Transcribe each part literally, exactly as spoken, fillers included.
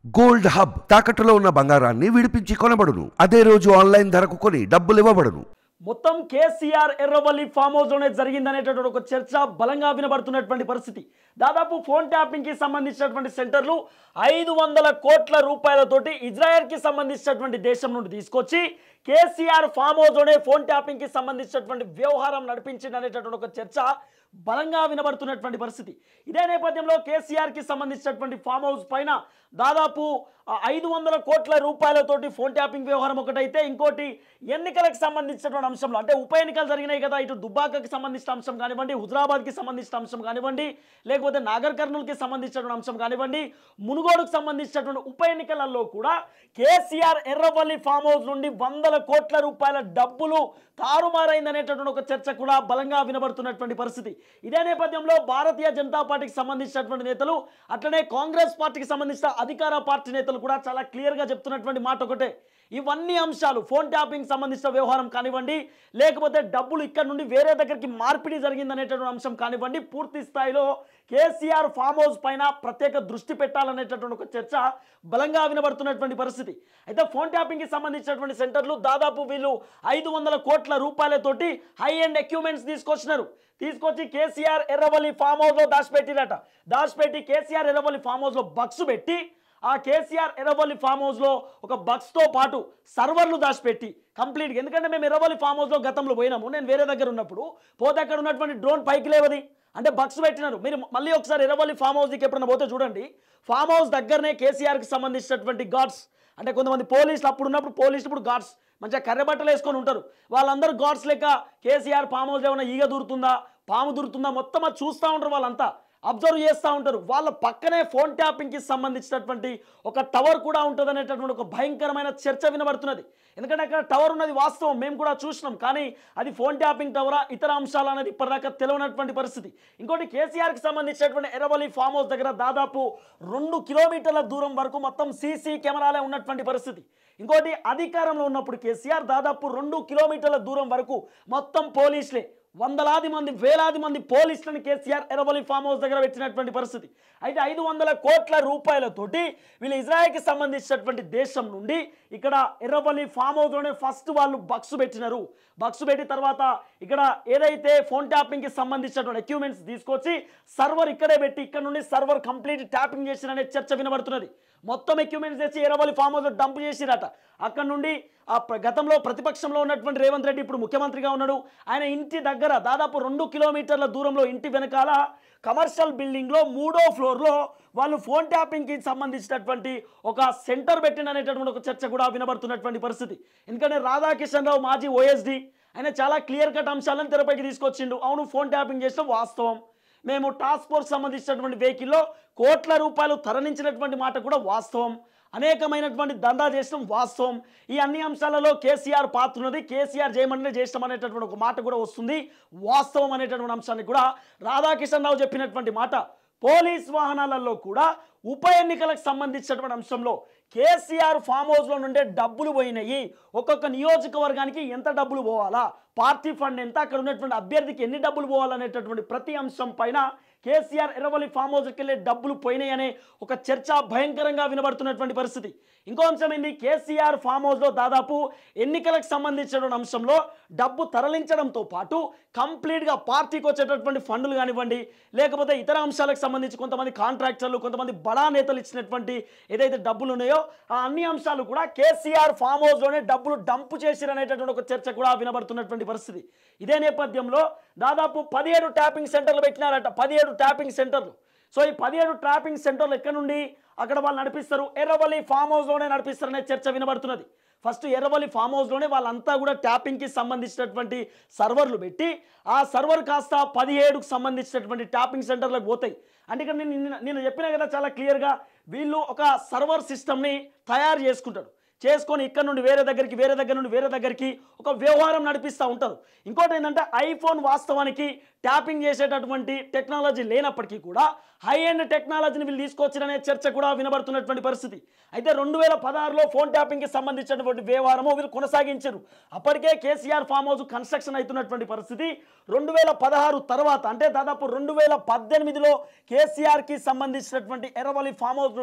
Gold hub తాకట్టులో ఉన్న బంగారాన్ని విడిపించి కొనబడును. అదే రోజు ఆన్లైన్ ధరకు కొని డబ్బులు ఇవ్వబడును. మొత్తం కేసీఆర్ ఎర్రవల్లి ఫామ్ హౌస్ లోనే జరిగిందనేటటువంటి ఒక చర్చ బలంగా వినబడుతున్నటువంటి పరిస్థితి. దాదాపు ఫోన్ ట్యాపింగ్ కి సంబంధించినటువంటి సెంటర్లు ఐదు వందల కోట్ల రూపాయలతోటి ఇజ్రాయెల్ కి సంబంధించినటువంటి దేశం నుండి తీసుకొచ్చి కేసీఆర్ ఫామ్ హౌస్ లోనే ఫోన్ ట్యాపింగ్ కి సంబంధించినటువంటి వ్యవహారం నడిపించింది అనేటటువంటి ఒక చర్చ బలంగా వినబడుతున్నటువంటి పరిస్థితి. ఇదే నేపథ్యంలో కేసీఆర్ కి సంబంధించినటువంటి ఫామ్ హౌస్ పైన దాదాపు ఐదు వందల కోట్ల రూపాయలతోటి ఫోన్ ట్యాపింగ్ వ్యవహారం ఒకటైతే, ఇంకోటి ఎన్నికలకు సంబంధించినటువంటి అంశంలో అంటే ఉప ఎన్నికలు జరిగినాయి కదా, ఇటు దుబ్బాకకి సంబంధించిన అంశం కానివ్వండి, హుజరాబాద్కి సంబంధించిన అంశం కానివ్వండి, లేకపోతే నాగర్ కర్నూలుకి సంబంధించినటువంటి అంశం కానివ్వండి, మునుగోడుకు సంబంధించినటువంటి ఉప ఎన్నికలలో కూడా కేసీఆర్ ఎర్రవల్లి ఫామ్ హౌస్ నుండి వందల కోట్ల రూపాయల డబ్బులు తారుమారైందనేటటువంటి ఒక చర్చ కూడా బలంగా వినబడుతున్నటువంటి పరిస్థితి. ఇదే నేపథ్యంలో భారతీయ జనతా పార్టీకి సంబంధించినటువంటి నేతలు, అట్లనే కాంగ్రెస్ పార్టీకి సంబంధించిన అధికార పార్టీ నేతలు కూడా చాలా క్లియర్ గా చెప్తున్నటువంటి మాట ఒకటే, ఇవన్నీ అంశాలు ఫోన్ ట్యాపింగ్ సంబంధించిన వ్యవహారం కానివ్వండి, లేకపోతే డబ్బులు ఇక్కడ నుండి వేరే దగ్గరికి మార్పిడి జరిగిందనేటటువంటి అంశం కానివ్వండి, పూర్తి స్థాయిలో కేసీఆర్ ఫామ్ హౌస్ పైన ప్రత్యేక దృష్టి పెట్టాలనేటటువంటి ఒక చర్చ బలంగా వినబడుతున్నటువంటి పరిస్థితి. అయితే ఫోన్ ట్యాపింగ్ కి సంబంధించినటువంటి సెంటర్లు దాదాపు వీళ్ళు ఐదు వందల కోట్ల రూపాయలతోటి హై అండ్ ఎక్విప్మెంట్స్ తీసుకొచ్చినారు. తీసుకొచ్చి కేసీఆర్ ఎర్రవల్లి ఫామ్ హౌస్ లో దాచిపెట్టిరట. దాచిపెట్టి కేసీఆర్ ఎర్రవల్లి ఫామ్ హౌస్ లో బక్స్ పెట్టి, ఆ కేసీఆర్ ఎర్రవల్లి ఫామ్ హౌస్ లో ఒక బక్స్ తో పాటు సర్వర్లు దాచిపెట్టి కంప్లీట్గా, ఎందుకంటే మేము ఎర్రవల్లి ఫామ్ హౌస్ లో గతంలో పోయినాము, నేను వేరే దగ్గర ఉన్నప్పుడు పోతే అక్కడ ఉన్నటువంటి డ్రోన్ పైకి లేవది అంటే బక్స్ పెట్టినారు. మీరు మళ్ళీ ఒకసారి ఎర్రవల్లి ఫామ్ హౌస్కి ఎప్పుడన్నా పోతే చూడండి, ఫామ్ హౌస్ దగ్గరనే కేసీఆర్కి సంబంధించినటువంటి గార్డ్స్, అంటే కొంతమంది పోలీసులు అప్పుడు ఉన్నప్పుడు పోలీసులు ఇప్పుడు గార్డ్స్ మంచిగా కర్రె బట్టలు వేసుకొని ఉంటారు, వాళ్ళందరూ గార్డ్స్ లెక్క కేసీఆర్ ఫామ్ హౌస్ ఏమైనా ఈగ దూరుతుందా పాము దూరుతుందా మొత్తం అది చూస్తూ ఉంటారు, వాళ్ళంతా అబ్జర్వ్ చేస్తూ ఉంటారు. వాళ్ళ పక్కనే ఫోన్ ట్యాపింగ్కి సంబంధించినటువంటి ఒక టవర్ కూడా ఉంటుంది అనేటటువంటి ఒక భయంకరమైన చర్చ వినబడుతున్నది. ఎందుకంటే అక్కడ టవర్ ఉన్నది వాస్తవం, మేము కూడా చూసినాం, కానీ అది ఫోన్ ట్యాపింగ్ టవరా ఇతర అంశాలు అనేది ఇప్పటిదాకా తెలియనటువంటి పరిస్థితి. ఇంకోటి కేసీఆర్కి సంబంధించినటువంటి ఎర్రవల్లి ఫామ్ హౌస్ దగ్గర దాదాపు రెండు కిలోమీటర్ల దూరం వరకు మొత్తం సీసీ కెమెరాలే ఉన్నటువంటి పరిస్థితి. ఇంకోటి అధికారంలో ఉన్నప్పుడు కేసీఆర్ దాదాపు రెండు కిలోమీటర్ల దూరం వరకు మొత్తం పోలీసులే, వందలాది మంది వేలాది మంది పోలీసులను కేసీఆర్ ఎర్రవల్లి ఫామ్ హౌస్ దగ్గర పెట్టినటువంటి పరిస్థితి. అయితే ఐదు వందల కోట్ల రూపాయలతోటి వీళ్ళు ఇజ్రాయెల్కి సంబంధించినటువంటి దేశం నుండి ఇక్కడ ఎర్రవల్లి ఫామ్ హౌస్లోనే ఫస్ట్ వాళ్ళు బక్స్ పెట్టినారు. బక్స్ పెట్టి తర్వాత ఇక్కడ ఏదైతే ఫోన్ ట్యాపింగ్కి సంబంధించినటువంటి ఎక్విప్మెంట్స్ తీసుకొచ్చి సర్వర్ ఇక్కడే పెట్టి ఇక్కడ నుండి సర్వర్ కంప్లీట్ ట్యాపింగ్ చేసిరనే చర్చ వినబడుతున్నది. మొత్తం ఎక్విప్మెంట్స్ తెచ్చి ఎర్రవల్లి ఫామ్ హౌస్ డంప్ చేసిరట. అక్కడ నుండి ఆ గతంలో ప్రతిపక్షంలో ఉన్నటువంటి రేవంత్ రెడ్డి ఇప్పుడు ముఖ్యమంత్రిగా ఉన్నాడు, ఆయన ఇంటి దగ్గర దాదాపు రెండు కిలోమీటర్ల దూరంలో ఇంటి వెనకాల కమర్షియల్ బిల్డింగ్లో మూడో ఫ్లోర్లో వాళ్ళు ఫోన్ ట్యాపింగ్కి సంబంధించినటువంటి ఒక సెంటర్ పెట్టిననేటటువంటి ఒక చర్చ కూడా వినబడుతున్నటువంటి పరిస్థితి. ఎందుకంటే రాధాకిషన్ రావు మాజీ ఓఎస్డి ఆయన చాలా క్లియర్ కట్ అంశాలను తెరపైకి తీసుకొచ్చిండు. అవును, ఫోన్ ట్యాపింగ్ చేసిన వాస్తవం, మేము టాస్క్ ఫోర్స్ సంబంధించినటువంటి వెహికల్లో కోట్ల రూపాయలు తరలించినటువంటి మాట కూడా వాస్తవం, అనేకమైనటువంటి దందా చేసిన వాస్తవం. ఈ అన్ని అంశాలలో కేసీఆర్ పాత్ర ఉన్నది, కేసీఆర్ చేయమంటే చేస్తాం అనేటటువంటి ఒక మాట కూడా వస్తుంది, వాస్తవం అనేటటువంటి అంశాన్ని కూడా రాధాకిషన్ రావు చెప్పినటువంటి మాట. పోలీస్ వాహనాలలో కూడా ఉప ఎన్నికలకు సంబంధించినటువంటి అంశంలో కేసీఆర్ ఫామ్ హౌస్లో నుండే డబ్బులు పోయినాయి, ఒక్కొక్క నియోజకవర్గానికి ఎంత డబ్బులు పోవాలా, పార్టీ ఫండ్ ఎంత, అక్కడ ఉన్నటువంటి అభ్యర్థికి ఎన్ని డబ్బులు పోవాలనేటటువంటి ప్రతి అంశం పైన కేసీఆర్ ఎర్రవల్లి ఫామ్ హౌస్కి వెళ్ళే డబ్బులు పోయినాయి అనే ఒక చర్చ భయంకరంగా వినబడుతున్నటువంటి పరిస్థితి. ఇంకో అంశం ఏంది, కేసీఆర్ ఫామ్ హౌస్లో దాదాపు ఎన్నికలకు సంబంధించినటువంటి అంశంలో డబ్బు తరలించడంతో పాటు కంప్లీట్గా పార్టీకి వచ్చేటటువంటి ఫండ్లు కానివ్వండి, లేకపోతే ఇతర అంశాలకు సంబంధించి కొంతమంది కాంట్రాక్టర్లు కొంతమంది బడా నేతలు ఇచ్చినటువంటి ఏదైతే డబ్బులు ఉన్నాయో ఆ అన్ని అంశాలు కూడా కేసీఆర్ ఫామ్ హౌస్లోనే డబ్బులు డంపు చేసిరనేటటువంటి ఒక చర్చ కూడా వినబడుతున్నటువంటి పరిస్థితి. ఇదే నేపథ్యంలో దాదాపు పదిహేడు ట్యాపింగ్ సెంటర్లు పెట్టినారట, పదిహేడు ట్యాపింగ్ సెంటర్లు. సో ఈ పదిహేడు ట్యాపింగ్ సెంటర్లు ఎక్కడ నుండి అక్కడ వాళ్ళు నడిపిస్తారు, ఎర్రవల్లి ఫామ్ హౌస్లోనే నడిపిస్తారనే చర్చ వినబడుతున్నది. ఫస్ట్ ఎర్రవల్లి ఫామ్ హౌస్లోనే వాళ్ళంతా కూడా ట్యాపింగ్కి సంబంధించినటువంటి సర్వర్లు పెట్టి ఆ సర్వర్ కాస్త పదిహేడుకు సంబంధించినటువంటి ట్యాపింగ్ సెంటర్లకు పోతాయి. అంటే ఇక్కడ నేను నేను చెప్పినా కదా చాలా క్లియర్గా, వీళ్ళు ఒక సర్వర్ సిస్టమ్ని తయారు చేసుకుంటారు, చేసుకొని ఇక్కడ నుండి వేరే దగ్గరికి వేరే దగ్గర నుండి వేరే దగ్గరికి ఒక వ్యవహారం నడిపిస్తూ ఉంటారు. ఇంకోటి ఏంటంటే ఐఫోన్ వాస్తవానికి ట్యాపింగ్ చేసేటటువంటి టెక్నాలజీ లేనప్పటికీ కూడా హై ఎండ్ టెక్నాలజీని వీళ్ళు తీసుకొచ్చిరనే చర్చ కూడా వినబడుతున్నటువంటి పరిస్థితి. అయితే రెండు వేల పదహారులో ఫోన్ ట్యాపింగ్కి సంబంధించినటువంటి వ్యవహారము వీళ్ళు కొనసాగించారు. అప్పటికే కేసీఆర్ ఫామ్ హౌస్ కన్స్ట్రక్షన్ అవుతున్నటువంటి పరిస్థితి. రెండు వేల పదహారు తర్వాత అంటే దాదాపు రెండు వేల పద్దెనిమిదిలో కేసీఆర్కి సంబంధించినటువంటి ఎర్రవల్లి ఫామ్ హౌస్ నుండే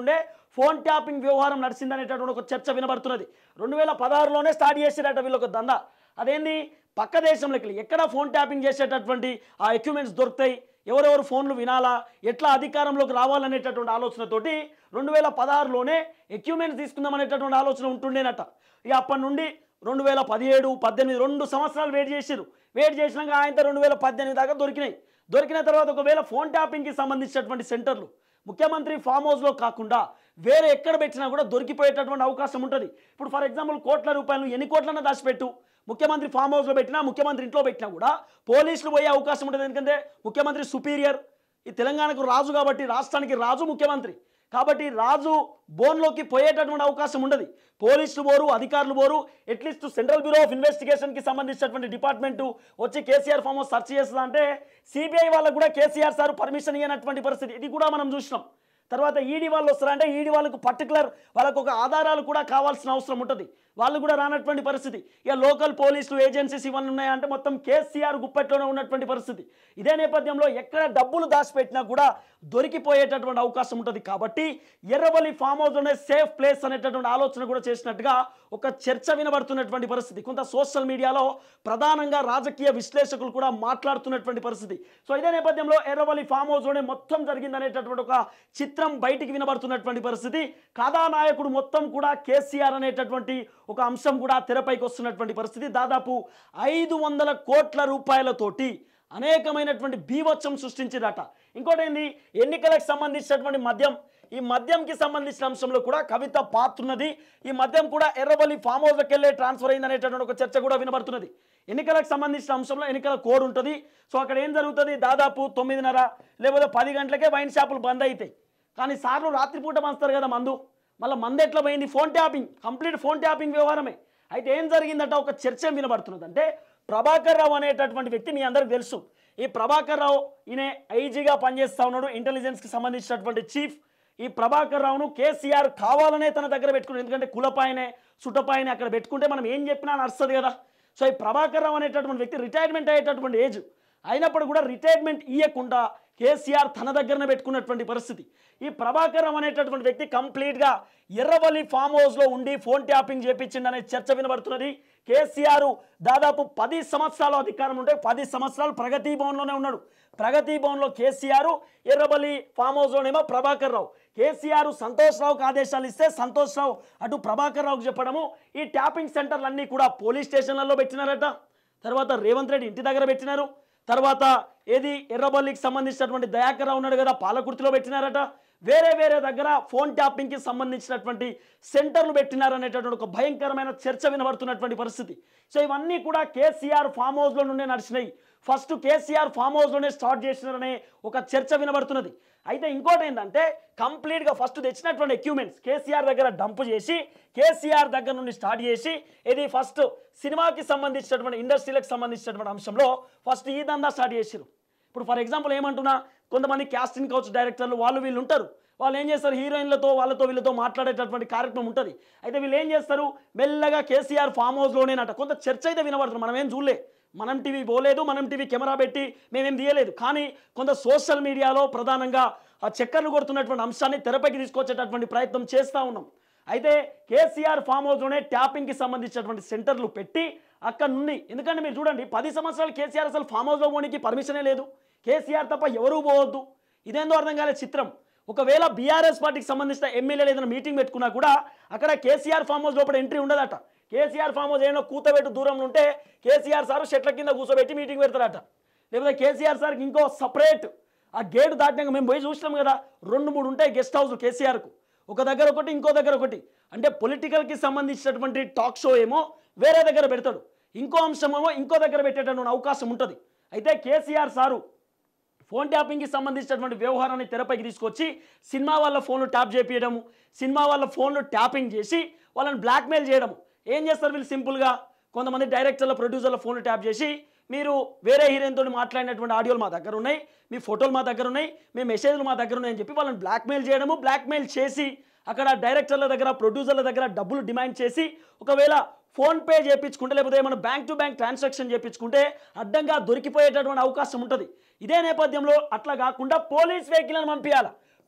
ఫోన్ ట్యాపింగ్ వ్యవహారం నడిచిందనేటటువంటి ఒక చర్చ వినబడుతున్నది. రెండు వేల పదహారులోనే స్టార్ట్ చేసిరట వీళ్ళు ఒక దందా. అదేంది, పక్క దేశంలోకి ఎక్కడ ఫోన్ ట్యాపింగ్ చేసేటటువంటి ఆ ఎక్విప్మెంట్స్ దొరుకుతాయి, ఎవరెవరు ఫోన్లు వినాలా, ఎట్లా అధికారంలోకి రావాలనేటటువంటి ఆలోచనతోటి రెండు వేల పదహారులోనే ఎక్విప్మెంట్స్ తీసుకుందామనేటటువంటి ఆలోచన ఉంటుండేనట. ఇక అప్పటి నుండి రెండు వేల పదిహేడు పద్దెనిమిది రెండు సంవత్సరాలు వెయిట్ చేసిరు. వెయిట్ చేసినాక ఆయనతో రెండు వేల పద్దెనిమిది దాకా దొరికినాయి. దొరికిన తర్వాత ఒకవేళ ఫోన్ ట్యాపింగ్కి సంబంధించినటువంటి సెంటర్లు ముఖ్యమంత్రి ఫామ్ హౌస్లో కాకుండా వేరే ఎక్కడ పెట్టినా కూడా దొరికిపోయేటటువంటి అవకాశం ఉంటుంది. ఇప్పుడు ఫర్ ఎగ్జాంపుల్ కోట్ల రూపాయలు ఎన్ని కోట్లన్నా దాచిపెట్టు, ముఖ్యమంత్రి ఫామ్ హౌస్లో పెట్టినా ముఖ్యమంత్రి ఇంట్లో పెట్టినా కూడా పోలీసులు పోయే అవకాశం ఉంటుంది. ఎందుకంటే ముఖ్యమంత్రి సుపీరియర్, ఈ తెలంగాణకు రాజు కాబట్టి, రాష్ట్రానికి రాజు ముఖ్యమంత్రి కాబట్టి రాజు బోన్లోకి పోయేటటువంటి అవకాశం ఉండదు. పోలీసులు పోరు, అధికారులు పోరు. అట్లీస్ట్ సెంట్రల్ బ్యూరో ఆఫ్ ఇన్వెస్టిగేషన్కి సంబంధించినటువంటి డిపార్ట్మెంటు వచ్చి కేసీఆర్ ఫామ్ హౌస్ సెర్చ్ చేస్తుందా అంటే సిబిఐ వాళ్ళకు కూడా కేసీఆర్ సార్ పర్మిషన్ ఇవ్వనటువంటి పరిస్థితి, ఇది కూడా మనం చూసినాం. తర్వాత ఈడీ వాళ్ళు వస్తారంటే ఈడీ వాళ్ళకు పర్టికులర్ వాళ్ళకు ఒక ఆధారాలు కూడా కావాల్సిన అవసరం ఉంటుంది, వాళ్ళు కూడా రానటువంటి పరిస్థితి. ఇక లోకల్ పోలీసులు ఏజెన్సీస్ ఇవన్నీ ఉన్నాయంటే మొత్తం కేసీఆర్ గుప్పట్లోనే ఉన్నటువంటి పరిస్థితి. ఇదే నేపథ్యంలో ఎక్కడ డబ్బులు దాచిపెట్టినా కూడా దొరికిపోయేటటువంటి అవకాశం ఉంటుంది. కాబట్టి ఎర్రవల్లి ఫామ్ హౌస్లోనే సేఫ్ ప్లేస్ అనేటటువంటి ఆలోచన కూడా చేసినట్టుగా ఒక చర్చ వినబడుతున్నటువంటి పరిస్థితి. కొంత సోషల్ మీడియాలో ప్రధానంగా రాజకీయ విశ్లేషకులు కూడా మాట్లాడుతున్నటువంటి పరిస్థితి. సో ఇదే నేపథ్యంలో ఎర్రవల్లి ఫామ్ హౌస్లోనే మొత్తం జరిగిందనేటటువంటి ఒక చిత్రం బయటికి వినబడుతున్నటువంటి పరిస్థితి. కథానాయకుడు మొత్తం కూడా కేసీఆర్ అనేటటువంటి ఒక అంశం కూడా తెరపైకి వస్తున్నటువంటి పరిస్థితి. దాదాపు ఐదు వందల కోట్ల రూపాయలతోటి అనేకమైనటువంటి బీభత్సం సృష్టించిరట. ఇంకోటి ఏంది, ఎన్నికలకు సంబంధించినటువంటి మద్యం, ఈ మద్యంకి సంబంధించిన అంశంలో కూడా కవిత పాత్రున్నది. ఈ మద్యం కూడా ఎర్రవల్లి ఫామ్ హౌస్కి వెళ్ళే ట్రాన్స్ఫర్ అయింది అనేటటువంటి ఒక చర్చ కూడా వినబడుతున్నది. ఎన్నికలకు సంబంధించిన అంశంలో ఎన్నికల కోడ్ ఉంటుంది. సో అక్కడ ఏం జరుగుతుంది, దాదాపు తొమ్మిదిన్నర లేకపోతే పది గంటలకే వైన్ షాపులు బంద్ అవుతాయి. కానీ సార్లు రాత్రిపూట పంచుతారు కదా మందు, మళ్ళీ మందు ఎట్లా పోయింది, ఫోన్ ట్యాపింగ్, కంప్లీట్ ఫోన్ ట్యాపింగ్ వ్యవహారమే. అయితే ఏం జరిగిందంటే ఒక చర్చ వినబడుతున్నది. అంటే ప్రభాకర్ రావు అనేటటువంటి వ్యక్తి మీ అందరికి తెలుసు. ఈ ప్రభాకర్ రావు ఈయన ఐజీగా పనిచేస్తూ ఉన్నాడు, ఇంటెలిజెన్స్కి సంబంధించినటువంటి చీఫ్. ఈ ప్రభాకర్ రావును కేసీఆర్ కావాలనే తన దగ్గర పెట్టుకున్నాడు. ఎందుకంటే కులపాయనే సుటపాయనే అక్కడ పెట్టుకుంటే మనం ఏం చెప్పినా నడుస్తుంది కదా. సో ఈ ప్రభాకర్ రావు అనేటటువంటి వ్యక్తి రిటైర్మెంట్ అయ్యేటటువంటి ఏజ్ అయినప్పుడు కూడా రిటైర్మెంట్ ఇవ్వకుండా కేసీఆర్ తన దగ్గరనే పెట్టుకున్నటువంటి పరిస్థితి. ఈ ప్రభాకర్ రావు అనేటటువంటి వ్యక్తి కంప్లీట్గా ఎర్రవల్లి ఫామ్ హౌస్లో ఉండి ఫోన్ ట్యాపింగ్ చేపించిందనే చర్చ వినబడుతున్నది. కేసీఆర్ దాదాపు పది సంవత్సరాలు అధికారం ఉంటే పది సంవత్సరాలు ప్రగతి భవన్లోనే ఉన్నాడు. ప్రగతి భవన్లో కేసీఆర్, ఎర్రవల్లి ఫామ్ హౌస్లోనేమో ప్రభాకర్ రావు. కేసీఆర్ సంతోష్ రావుకి ఆదేశాలు ఇస్తే సంతోష్ రావు అటు ప్రభాకర్ రావుకి చెప్పడము. ఈ ట్యాపింగ్ సెంటర్లన్నీ కూడా పోలీస్ స్టేషన్లలో పెట్టినారట, తర్వాత రేవంత్ రెడ్డి ఇంటి దగ్గర పెట్టినారు, తర్వాత ఏది ఎర్రబల్లికి సంబంధించినటువంటి దయాకర్ రావు ఉన్నాడు కదా పాలకుర్తిలో పెట్టినారట, వేరే వేరే దగ్గర ఫోన్ ట్యాపింగ్కి సంబంధించినటువంటి సెంటర్లు పెట్టినారనేటటువంటి ఒక భయంకరమైన చర్చ వినబడుతున్నటువంటి పరిస్థితి. సో ఇవన్నీ కూడా కేసీఆర్ ఫామ్ హౌస్లో నుండే నడిచినాయి. ఫస్ట్ కేసీఆర్ ఫామ్ హౌస్లోనే స్టార్ట్ చేసినారనే ఒక చర్చ వినబడుతున్నది. అయితే ఇంకోటి ఏంటంటే కంప్లీట్గా ఫస్ట్ తెచ్చినటువంటి ఎక్విప్మెంట్స్ కేసీఆర్ దగ్గర డంప్ చేసి కేసీఆర్ దగ్గర నుండి స్టార్ట్ చేసి ఇది ఫస్ట్ సినిమాకి సంబంధించినటువంటి ఇండస్ట్రీలకు సంబంధించినటువంటి అంశంలో ఫస్ట్ ఈ దందా స్టార్ట్ చేసారు. ఇప్పుడు ఫర్ ఎగ్జాంపుల్ ఏమంటున్నా, కొంతమంది క్యాస్టింగ్ కౌచ్ డైరెక్టర్లు వాళ్ళు వీళ్ళు ఉంటారు, వాళ్ళు ఏం చేస్తారు, హీరోయిన్లతో వాళ్ళతో వీళ్ళతో మాట్లాడేటటువంటి కార్యక్రమం ఉంటుంది. అయితే వీళ్ళు ఏం చేస్తారు, మెల్లగా కేసీఆర్ ఫామ్ హౌస్లోనేనట కొంత చర్చ అయితే వినబడుతుంది. మనం ఏం చూడలే, మనం టీవీ పోలేదు, మనం టీవీ కెమెరా పెట్టి మేమేం తీయలేదు, కానీ కొంత సోషల్ మీడియాలో ప్రధానంగా ఆ చక్కర్లు కొడుతున్నటువంటి అంశాన్ని తెరపైకి తీసుకొచ్చేటటువంటి ప్రయత్నం చేస్తూ ఉన్నాం. అయితే కేసీఆర్ ఫామ్ హౌస్లోనే ట్యాపింగ్కి సంబంధించినటువంటి సెంటర్లు పెట్టి అక్కడ నుండి, ఎందుకంటే మీరు చూడండి పది సంవత్సరాలు కేసీఆర్ అసలు ఫామ్ హౌస్లో పోనీకి పర్మిషనే లేదు, కేసీఆర్ తప్ప ఎవరూ పోవద్దు, ఇదేందో అర్థం కాలే చిత్రం. ఒకవేళ బీఆర్ఎస్ పార్టీకి సంబంధించిన ఎమ్మెల్యేలు ఏదైనా మీటింగ్ పెట్టుకున్నా కూడా అక్కడ కేసీఆర్ ఫామ్ హౌస్ లోపల ఎంట్రీ ఉండదట. కేసీఆర్ ఫామ్ హౌస్ ఏమైనా కూతబెట్టు దూరంలో ఉంటే కేసీఆర్ సార్ చెట్ల కింద కూర్చోబెట్టి మీటింగ్ పెడతారట. లేకపోతే కేసీఆర్ సార్కి ఇంకో సపరేట్ ఆ గేటు దాటినాక మేము పోయి చూసినాం కదా, రెండు మూడు ఉంటాయి గెస్ట్ హౌస్ కేసీఆర్కు, ఒక దగ్గర ఒకటి ఇంకో దగ్గర ఒకటి. అంటే పొలిటికల్కి సంబంధించినటువంటి టాక్ షో ఏమో వేరే దగ్గర పెడతాడు, ఇంకో అంశం ఏమో ఇంకో దగ్గర పెట్టేటటువంటి అవకాశం ఉంటుంది. అయితే కేసీఆర్ సారు ఫోన్ ట్యాపింగ్కి సంబంధించినటువంటి వ్యవహారాన్ని తెరపైకి తీసుకొచ్చి సినిమా వాళ్ళ ఫోన్లు ట్యాప్ చేపించడము, సినిమా వాళ్ళ ఫోన్లు ట్యాపింగ్ చేసి వాళ్ళని బ్లాక్మెయిల్ చేయడము. ఏం చేస్తారు వీళ్ళు సింపుల్గా, కొంతమంది డైరెక్టర్ల ప్రొడ్యూసర్ల ఫోన్లు ట్యాప్ చేసి మీరు వేరే హీరోయిన్తో మాట్లాడినటువంటి ఆడియోలు మా దగ్గర ఉన్నాయి, మీ ఫోటోలు మా దగ్గర ఉన్నాయి, మీ మెసేజ్లు మా దగ్గర ఉన్నాయని చెప్పి వాళ్ళని బ్లాక్మెయిల్ చేయడము. బ్లాక్మెయిల్ చేసి అక్కడ డైరెక్టర్ల దగ్గర ప్రొడ్యూసర్ల దగ్గర డబ్బులు డిమాండ్ చేసి ఒకవేళ ఫోన్పే చేయించుకుంటే లేకపోతే ఏమైనా బ్యాంక్ టు బ్యాంక్ ట్రాన్సాక్షన్ చేయించుకుంటే అడ్డంగా దొరికిపోయేటటువంటి అవకాశం ఉంటుంది. ఇదే నేపథ్యంలో అట్లా కాకుండా పోలీస్ వెహికల్ని పంపించాలి,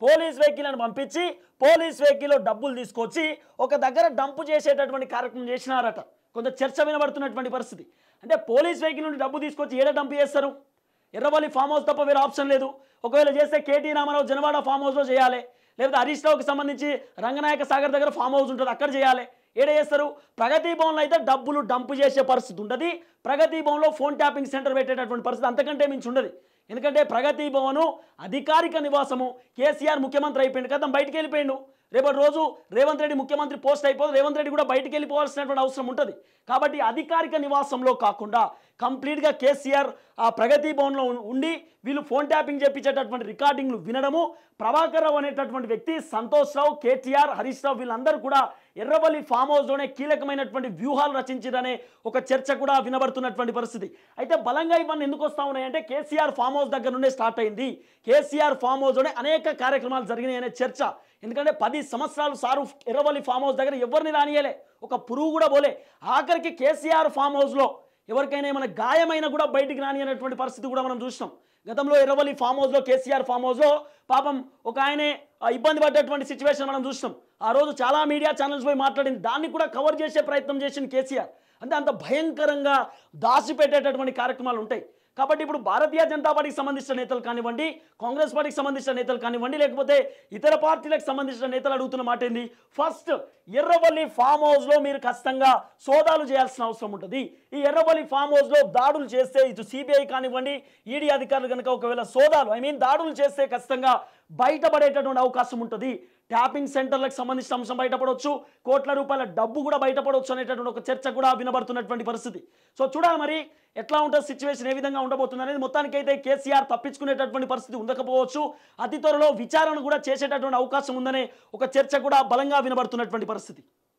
పోలీస్ వెహికల్ని పంపించి పోలీస్ వెహికల్లో డబ్బులు తీసుకొచ్చి ఒక దగ్గర డంపు చేసేటటువంటి కార్యక్రమం చేసినారట. కొంత చర్చ వినబడుతున్నటువంటి పరిస్థితి. అంటే పోలీస్ వెహికల్ నుండి డబ్బు తీసుకొచ్చి ఏడ డంపు చేస్తారు? ఎర్రవల్లి ఫామ్ హౌస్ తప్ప వేరే ఆప్షన్ లేదు. ఒకవేళ చేస్తే కేటీ రామారావు జనవాడ ఫామ్ హౌస్లో చేయాలి, లేకపోతే హరీష్ రావుకి సంబంధించి రంగనాయక సాగర్ దగ్గర ఫామ్ హౌస్ ఉంటుంది, అక్కడ చేయాలి. ఏడ చేస్తారు? ప్రగతి భవన్లో అయితే డబ్బులు డంపు చేసే పరిస్థితి ఉంటుంది. ప్రగతి భవన్లో ఫోన్ ట్యాపింగ్ సెంటర్ పెట్టేటటువంటి పరిస్థితి అంతకంటే మించి ఉండదు. ఎందుకంటే ప్రగతి భవను అధికారిక నివాసము. కేసీఆర్ ముఖ్యమంత్రి అయిపోయింది కదా, బయటికి వెళ్ళిపోయిండు. రేపటి రోజు రేవంత్ రెడ్డి ముఖ్యమంత్రి పోస్ట్ అయిపోదు, రేవంత్ రెడ్డి కూడా బయటికి వెళ్ళిపోవాల్సినటువంటి అవసరం ఉంటుంది. కాబట్టి అధికారిక నివాసంలో కాకుండా కంప్లీట్గా కేసీఆర్ ఆ ప్రగతి భవన్లో ఉండి వీళ్ళు ఫోన్ ట్యాపింగ్ చేయించేటటువంటి రికార్డింగ్లు వినడము. ప్రభాకర్ రావు అనేటటువంటి వ్యక్తి, సంతోష్ రావు, కేటీఆర్, హరీష్ రావు వీళ్ళందరూ కూడా ఎర్రవల్లి ఫామ్ హౌస్లోనే కీలకమైనటువంటి వ్యూహాలు రచించారనే ఒక చర్చ కూడా వినబడుతున్నటువంటి పరిస్థితి. అయితే బలంగా ఇవన్నీ ఎందుకు వస్తూ ఉన్నాయంటే కేసీఆర్ ఫామ్ హౌస్ దగ్గర నుండే స్టార్ట్ అయింది. కేసీఆర్ ఫామ్ హౌస్లోనే అనేక కార్యక్రమాలు జరిగినాయి అనే చర్చ. ఎందుకంటే పది సంవత్సరాలు సారు ఎర్రవల్లి ఫామ్ హౌస్ దగ్గర ఎవరిని రానియలే, ఒక పురుగు కూడా పోలే. ఆఖరికి కేసీఆర్ ఫామ్ హౌస్లో ఎవరికైనా ఏమైనా గాయమైనా కూడా బయటికి రానియనటువంటి పరిస్థితి కూడా మనం చూసినాం. గతంలో ఎర్రవల్లి ఫామ్ హౌస్లో కేసీఆర్ ఫామ్ హౌస్లో పాపం ఒక ఆయనే ఇబ్బంది పడ్డటువంటి సిచ్యువేషన్ మనం చూసినాం. ఆ రోజు చాలా మీడియా ఛానల్స్ పోయి మాట్లాడింది, దాన్ని కూడా కవర్ చేసే ప్రయత్నం చేసింది కేసీఆర్. అంటే అంత భయంకరంగా దాచిపెట్టేటటువంటి కార్యక్రమాలు ఉంటాయి. కాబట్టి ఇప్పుడు భారతీయ జనతా పార్టీకి సంబంధించిన నేతలు కానివ్వండి, కాంగ్రెస్ పార్టీకి సంబంధించిన నేతలు కానివ్వండి, లేకపోతే ఇతర పార్టీలకు సంబంధించిన నేతలు అడుగుతున్న మాట ఏంది? ఫస్ట్ ఎర్రవల్లి ఫామ్ హౌస్లో మీరు ఖచ్చితంగా సోదాలు చేయాల్సిన అవసరం ఉంటుంది. ఈ ఎర్రవల్లి ఫామ్ హౌస్లో దాడులు చేస్తే ఇటు సిబిఐ కానివ్వండి, ఈడీ అధికారులు కనుక ఒకవేళ సోదాలు ఐ మీన్ దాడులు చేస్తే ఖచ్చితంగా బయటపడేటటువంటి అవకాశం ఉంటుంది. ట్యాపింగ్ సెంటర్లకు సంబంధించిన అంశం బయటపడవచ్చు, కోట్ల రూపాయల డబ్బు కూడా బయటపడవచ్చు అనేటటువంటి ఒక చర్చ కూడా వినబడుతున్నటువంటి పరిస్థితి. సో చూడాలి మరి ఎట్లా ఉంటుంది సిచ్యువేషన్, ఏ విధంగా ఉండబోతుంది అనేది. మొత్తానికైతే కేసీఆర్ తప్పించుకునేటటువంటి పరిస్థితి ఉండకపోవచ్చు. అతి త్వరలో విచారణ కూడా చేసేటటువంటి అవకాశం ఉందనే ఒక చర్చ కూడా బలంగా వినబడుతున్నటువంటి పరిస్థితి.